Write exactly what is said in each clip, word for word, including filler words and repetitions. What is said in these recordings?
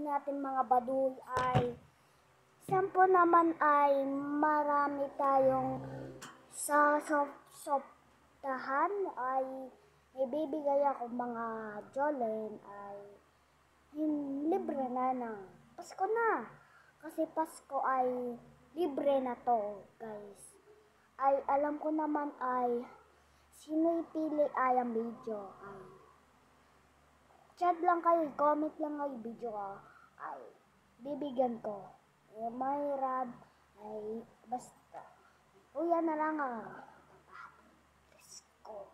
gagawin natin mga baduy ay sampo naman ay marami tayong sa soptahan ay ibibigay ako mga Jolen ay libre na ng Pasko na. Kasi Pasko ay libre na to guys. Ay alam ko naman ay sino ipili ay ang video ay chat lang kayo, comment lang kayo video ko ay bibigyan ko. Eh, may rad ay basta uya na lang ah. Let's go.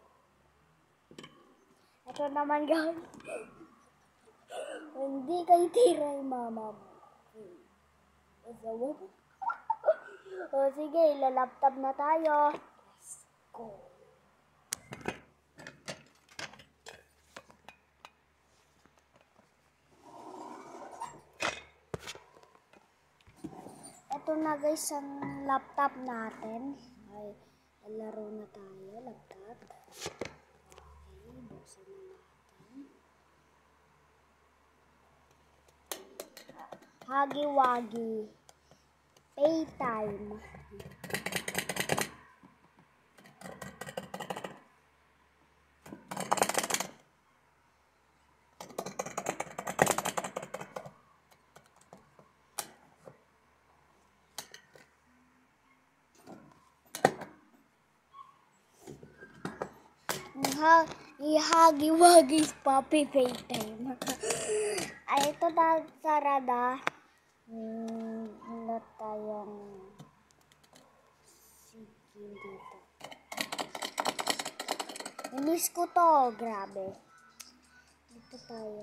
Ito naman guys. Hindi kayo tira yung mama mo. O sige, ilalaptop na tayo. Let's go. Ito na guys ang laptop natin. Ay, laro na tayo, laptop. Okay, buksan na natin. Hagi-wagi. Playtime. Ihagi-wagi Papi Playtime. Ay, ito na sarada. Hmm, na tayong sige dito. Miss ko to, grabe. Dito tayo.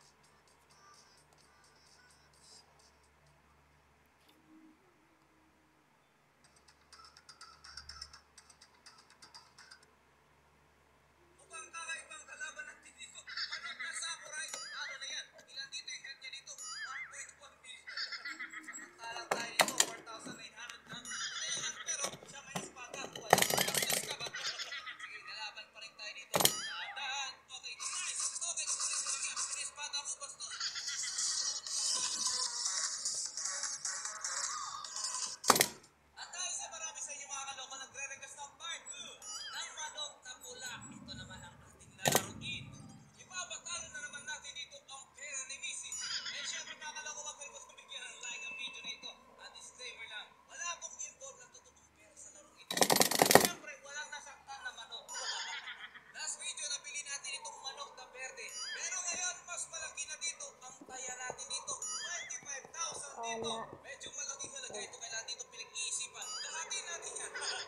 Wala. Medyo malaking halaga ito, kailangan dito pinag-iisipan. Lahatin natin yan.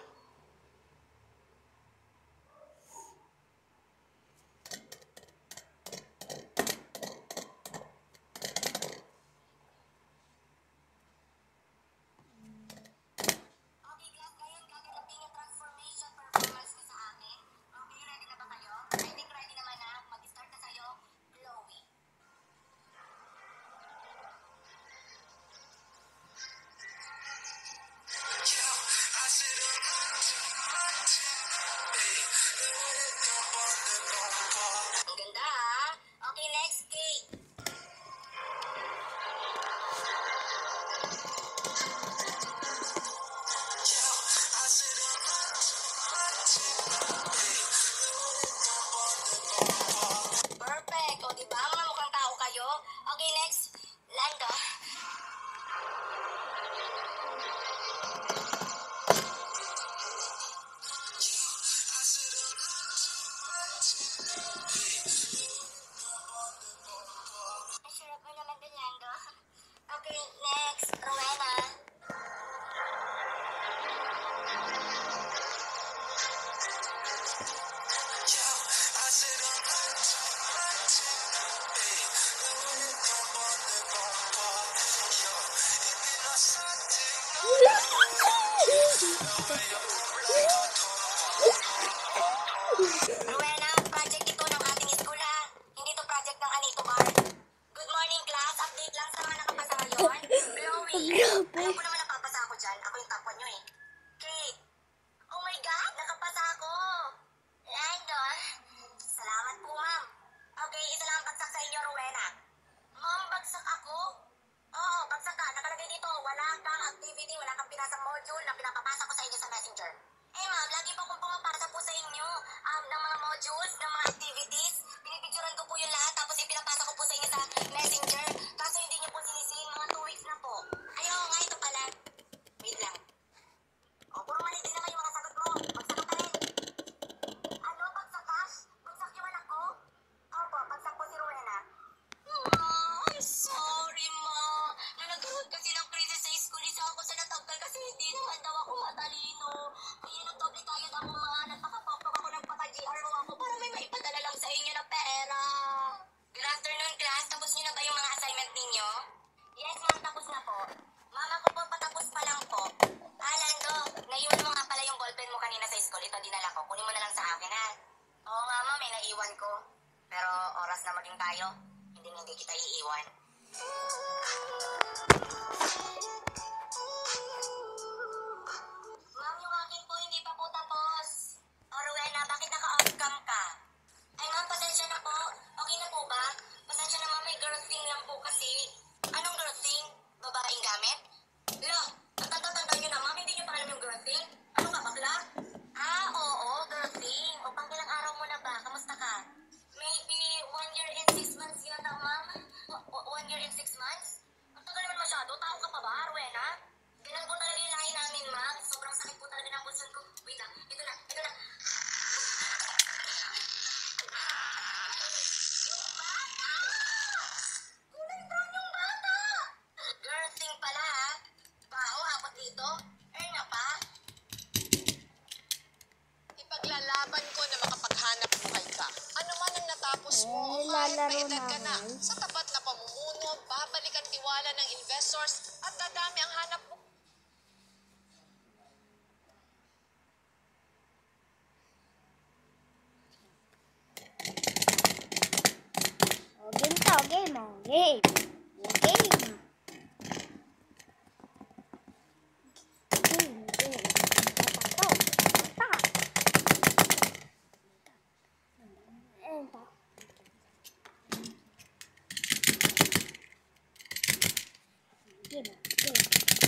Okay class, ngayon gagawin yung transformation performance ko sa akin. Okay, ready na ba kayo? I think ready naman na. Mag-start na tayo. Glowy. Ang ganda ha? Okay, next cake. Perfect. O diba? Mga mukhang tao kayo. Okay, next. Lando. Masarap mo naman din, Lando. Okay, next. Rowena. Rowena, project ito ng ating school ha. Hindi to project ng Anito Bar. Good morning class. Update lang sa mga nakapasa ngayon. Glowy. Alam ko naman napapasa ako dyan. Ako yung top one nyo eh. Kate. Oh my God, nakapasa ako. Lando. Salamat po ma'am. Okay, isa lang ang bagsak sa inyo, Rowena. Ma'am, bagsak ako? yung mga assignment ninyo? Yes, ma'am, tapos na po. Mama ko po, patapos pa lang po. Ah, Lando, naiwan mo nga pala yung ballpen mo kanina sa school. Ito, dinala ko. Kunin mo na lang sa akin, ha? Oo nga, ma'am, may naiwan ko. Pero oras na maging tayo. Hindi hindi kita iiwan. Ma'am, yung akin po, hindi pa po tapos. O, Rowena, bakit naka-off-cam ka? Ay, ma'am, pasensya na po. Okay na po ba? Pasensya na, ma'am, may girl thing lang po kasi. Anong girl thing? Babaeng gamit? Lo, ang tanda-tanda nyo na, ma'am, hindi nyo pa alam yung girl thing? Ano ka, bakla? Ah, oo, girl thing. O, pang ilang araw mo na ba? Kamusta ka? Maybe one year and six months yata, ma'am. O- o- One year and six months? Ang tagal naman masyado. Tao ka pa ba, Rowena? Ganun po talaga yung lahi namin, ma'am. Sobrang sakit po talaga ng pulsan ko. Wait lang, ito na, ito na. Kulay brown yung bata! Girl thing pala, ha? Baho, abot dito. Earn na pa. Ipaglalaban ko na makapaghanap buhay ka. Ano man ang natapos mo, Eh, kahit lalaro may edad ka na, na, guys. sa tapat na pamumuno, babalik ang tiwala ng investors at dadami ang hanap buhay. O, game to, game, o. Game. Game. Game, game. Tatak to. Tatak. Ito. Game, game. Game.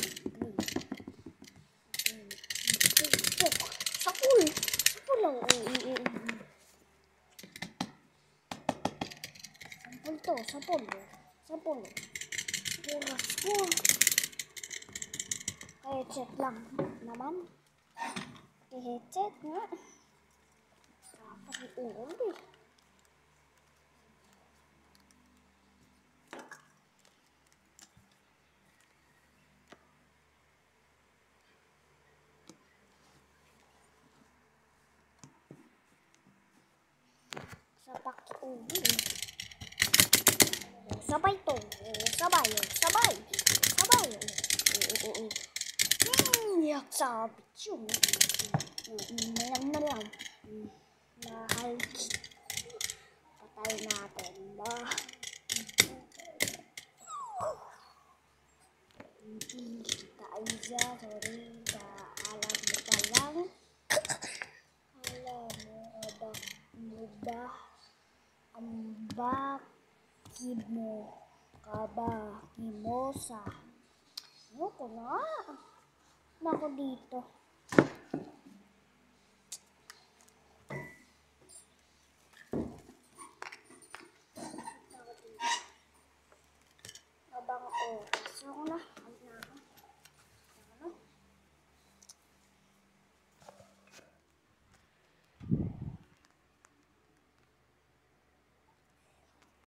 Game. Game. Sapul. Sapul lang. Eh, eh, eh. Sampul to, sampul. Sampul. Pura, pura. Headset lang naman. Kay headset nga. Dapat iuwi eh. Sa paki-uwi eh. Sabay to. Sabay. Sabay. Sabay. Oo, oo, oo. Hmm, yak sabit yun. Malang na lang. Mahal. Patay natin ba? Hindi kita Aiza. Sorry. Alam mo pa lang. Alam mo ba? Mo ba? Ang bakit mo ka ba himosa? Ayoko na. Nako dito. Nako dito. Abang oras. Ako na.